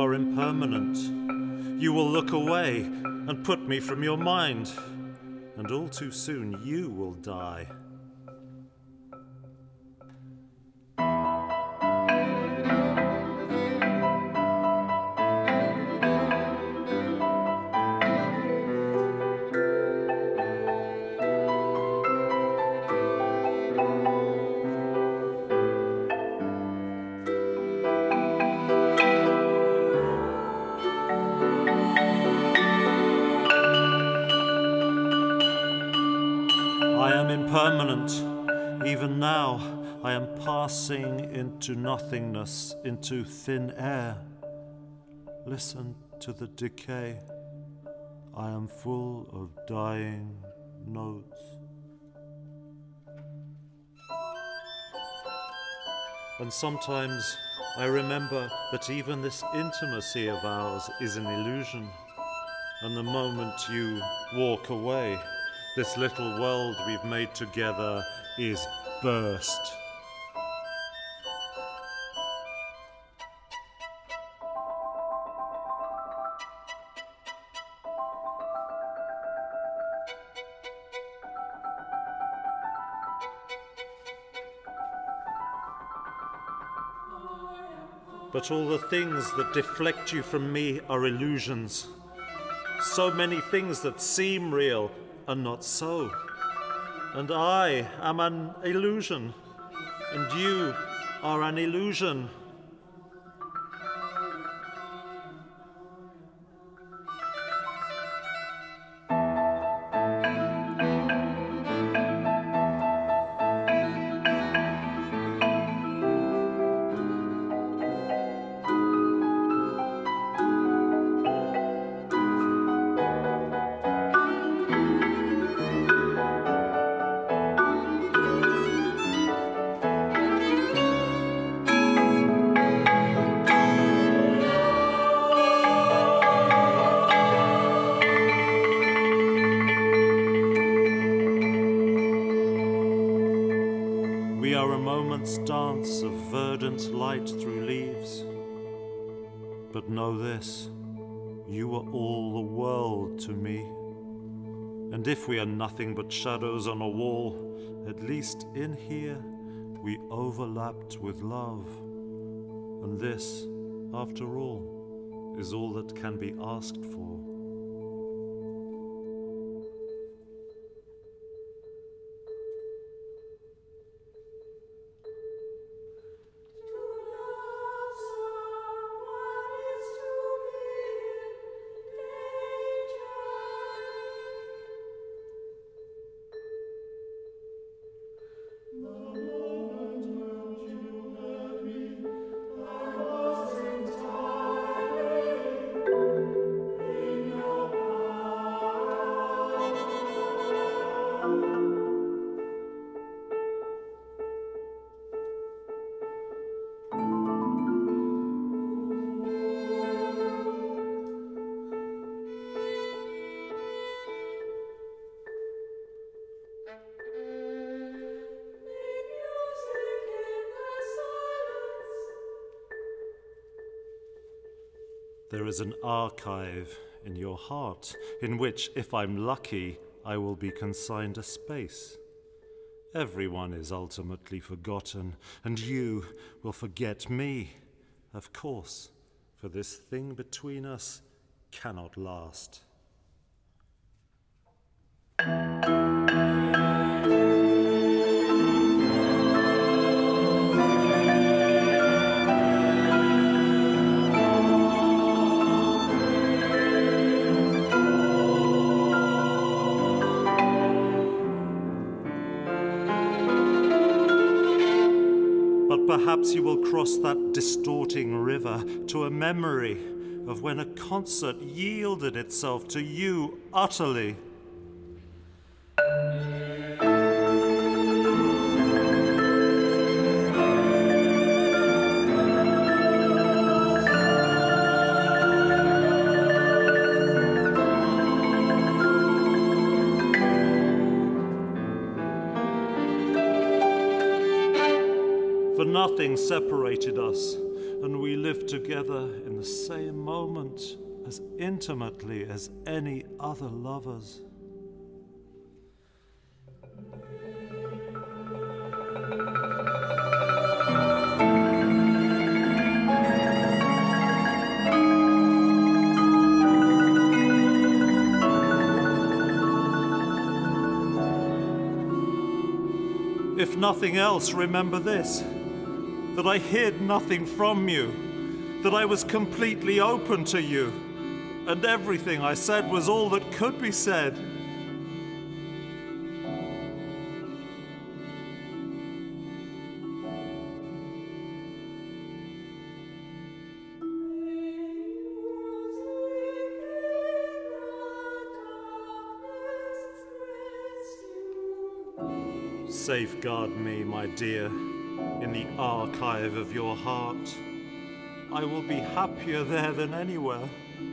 are impermanent. You will look away and put me from your mind, and all too soon you will die. I am impermanent. Even now, I am passing into nothingness, into thin air. Listen to the decay. I am full of dying notes. And sometimes I remember that even this intimacy of ours is an illusion. And the moment you walk away, this little world we've made together is burst. But all the things that deflect you from me are illusions. So many things that seem real are not so. And I am an illusion, and you are an illusion. We are a moment's dance of verdant light through leaves. But know this, you are all the world to me. And if we are nothing but shadows on a wall, at least in here we overlapped with love. And this, after all, is all that can be asked for. There is an archive in your heart in which, if I'm lucky, I will be consigned a space. Everyone is ultimately forgotten, and you will forget me, of course, for this thing between us cannot last. But perhaps you will cross that distorting river to a memory of when a concert yielded itself to you utterly. For nothing separated us, and we live together in the same moment as intimately as any other lovers. If nothing else, remember this, that I hid nothing from you, that I was completely open to you, and everything I said was all that could be said. Safeguard me, my dear, in the archive of your heart. I will be happier there than anywhere.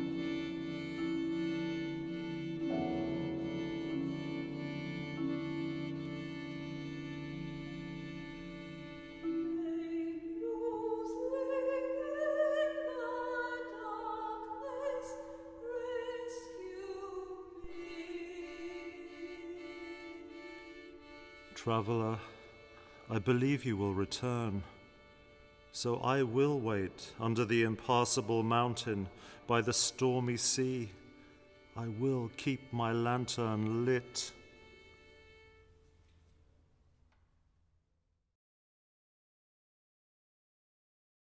Traveler, I believe you will return. So I will wait under the impassable mountain, by the stormy sea. I will keep my lantern lit.